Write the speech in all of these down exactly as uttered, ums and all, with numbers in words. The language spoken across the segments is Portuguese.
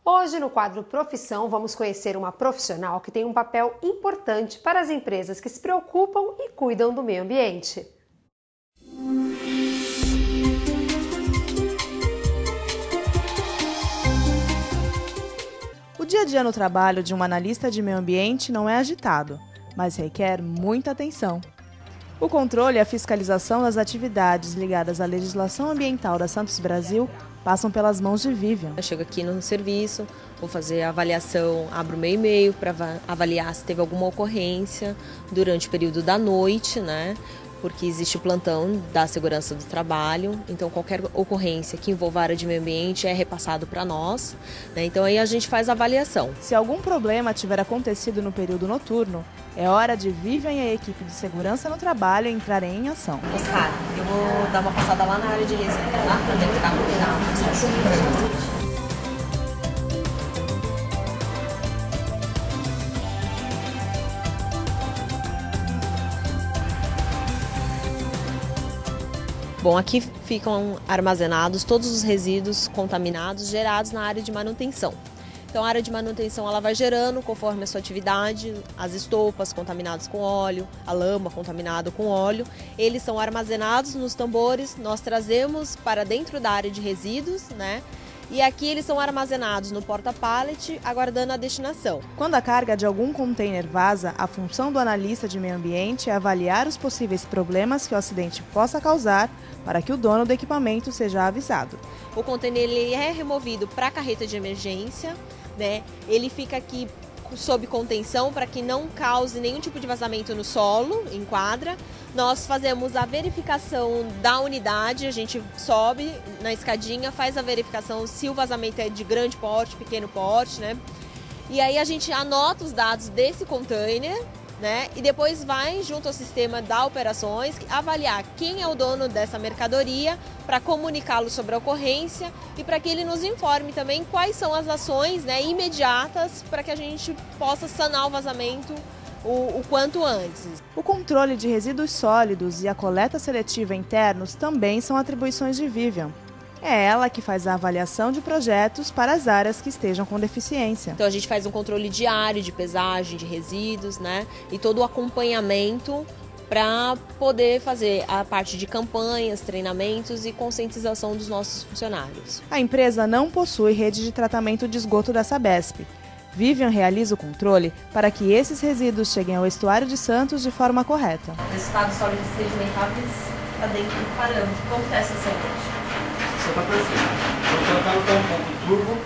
Hoje, no quadro Profissão, vamos conhecer uma profissional que tem um papel importante para as empresas que se preocupam e cuidam do meio ambiente. O dia a dia no trabalho de um analista de meio ambiente não é agitado, mas requer muita atenção. O controle e a fiscalização das atividades ligadas à legislação ambiental da Santos Brasil passam pelas mãos de Vivian. Eu chego aqui no serviço, vou fazer a avaliação, abro o meu e-mail para avaliar se teve alguma ocorrência durante o período da noite, né? Porque existe o plantão da segurança do trabalho, então qualquer ocorrência que envolva a área de meio ambiente é repassado para nós, né? Então aí a gente faz a avaliação. Se algum problema tiver acontecido no período noturno, é hora de Vivian e a equipe de segurança no trabalho entrarem em ação. Oscar, eu vou dar uma passada lá na área de resíduos, lá para dentro da comunidade. Bom, aqui ficam armazenados todos os resíduos contaminados gerados na área de manutenção. Então a área de manutenção ela vai gerando conforme a sua atividade, as estopas contaminadas com óleo, a lama contaminada com óleo, eles são armazenados nos tambores, nós trazemos para dentro da área de resíduos, né? E aqui eles são armazenados no porta-pallet, aguardando a destinação. Quando a carga de algum container vaza, a função do analista de meio ambiente é avaliar os possíveis problemas que o acidente possa causar para que o dono do equipamento seja avisado. O container ele é removido para a carreta de emergência, né? Ele fica aqui sob contenção para que não cause nenhum tipo de vazamento no solo, em quadra. Nós fazemos a verificação da unidade, a gente sobe na escadinha, faz a verificação se o vazamento é de grande porte, pequeno porte, né? E aí a gente anota os dados desse container, né? E depois vai junto ao sistema da operações avaliar quem é o dono dessa mercadoria para comunicá-lo sobre a ocorrência e para que ele nos informe também quais são as ações, né, imediatas para que a gente possa sanar o vazamento o, o quanto antes. O controle de resíduos sólidos e a coleta seletiva internos também são atribuições de Vivian. É ela que faz a avaliação de projetos para as áreas que estejam com deficiência. Então a gente faz um controle diário de pesagem de resíduos, né? E todo o acompanhamento para poder fazer a parte de campanhas, treinamentos e conscientização dos nossos funcionários. A empresa não possui rede de tratamento de esgoto da Sabesp. Vivian realiza o controle para que esses resíduos cheguem ao estuário de Santos de forma correta. Resultados sólidos sedimentáveis está dentro do parâmetro. Como está essa semente? Está perfeito. Então, o trabalho está um pouco turvo,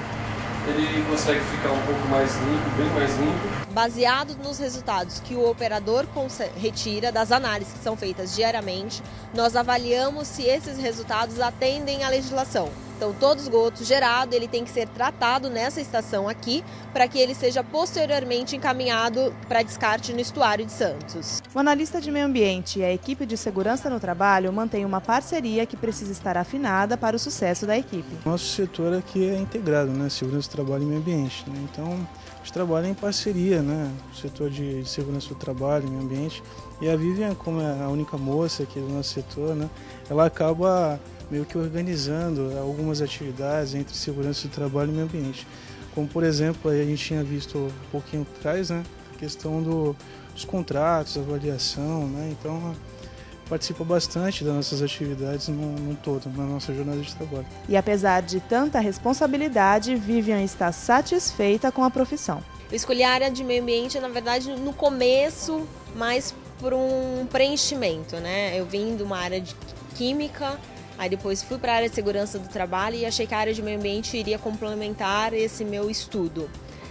ele consegue ficar um pouco mais limpo, bem mais limpo. Baseado nos resultados que o operador retira das análises que são feitas diariamente, nós avaliamos se esses resultados atendem à legislação. Então, todo esgoto gerado ele tem que ser tratado nessa estação aqui para que ele seja posteriormente encaminhado para descarte no estuário de Santos. O analista de meio ambiente e a equipe de segurança no trabalho mantêm uma parceria que precisa estar afinada para o sucesso da equipe. Nosso setor aqui é integrado, né? Segurança do trabalho e meio ambiente, né? Então, a gente trabalha em parceria, né? O setor de segurança do trabalho e meio ambiente. E a Vivian, como é a única moça aqui do nosso setor, né? Ela acaba meio que organizando algumas atividades entre segurança do trabalho e meio ambiente. Como, por exemplo, a gente tinha visto um pouquinho atrás, né, a questão do, dos contratos, avaliação, né, então participa bastante das nossas atividades no, no todo, na nossa jornada de trabalho. E apesar de tanta responsabilidade, Vivian está satisfeita com a profissão. Eu escolhi a área de meio ambiente, na verdade, no começo, mais por um preenchimento, né? Eu vim de uma área de química, aí depois fui para a área de segurança do trabalho e achei que a área de meio ambiente iria complementar esse meu estudo.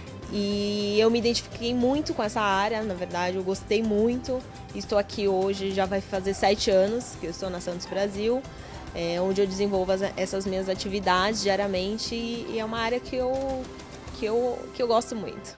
E eu me identifiquei muito com essa área, na verdade, eu gostei muito. Estou aqui hoje, já vai fazer sete anos que eu estou na Santos Brasil, é, onde eu desenvolvo as, essas minhas atividades diariamente e é uma área que eu, que eu, que eu gosto muito.